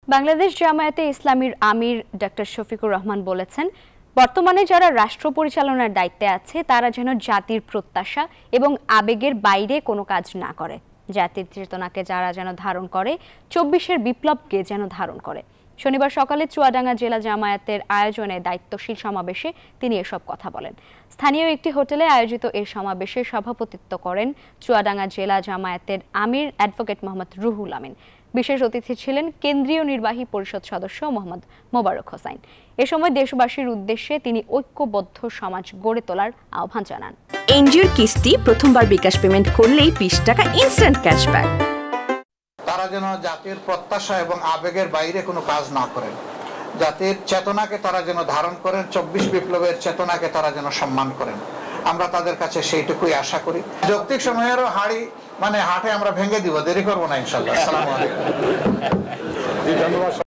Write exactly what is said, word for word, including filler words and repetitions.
বাংলাদেশ জামায়াতে ইসলামীর আমির ডক্টর শফিকুর রহমান বলেছেন, বর্তমানে যারা রাষ্ট্র পরিচালনার দায়িত্বে আছে তারা যেন জাতির প্রত্যাশা এবং আবেগের বাইরে কোনো কাজ না করে। জাতির চেতনাকে যারা যেন ধারণ করে, চব্বিশের বিপ্লবকে যেন ধারণ করে। শনিবার সকালে চুয়াডাঙ্গা জেলা জামায়াতের আয়োজনে দায়িত্বশীল সমাবেশে তিনি এসব কথা বলেন। স্থানীয় একটি হোটেলে আয়োজিত এই সমাবেশে সভাপতিত্ব করেন চুয়াডাঙ্গা জেলা জামায়াতের আমির অ্যাডভোকেট মোহাম্মদ রুহুল আমিন। বিশেষ অতিথি ছিলেন কেন্দ্রীয় নির্বাহী পরিষদ সদস্য মোহাম্মদ মোবারক হোসাইন। এ সময় দেশবাসীর উদ্দেশ্যে তিনি ঐক্যবদ্ধ সমাজ গড়ে তোলার আহ্বান জানান। এনজিওর কিস্তি প্রথমবার বিকাশ পেমেন্ট করলেই বিশ টাকা ইনস্ট্যান্ট ক্যাশব্যাক। তারা যেন জাতির প্রত্যাশা এবং আবেগের বাইরে কোনো কাজ না করেন, জাতির চেতনাকে তারা যেন ধারণ করেন, চব্বিশ বিপ্লবের চেতনাকে তারা যেন সম্মান করেন। আমরা তাদের কাছে সেইটুকুই আশা করি। যৌক্তিক সময়েরও হাড়ি মানে হাটে আমরা ভেঙে দিব, দেরি করবো না ইনশাআল্লাহ। আসসালামু আলাইকুম।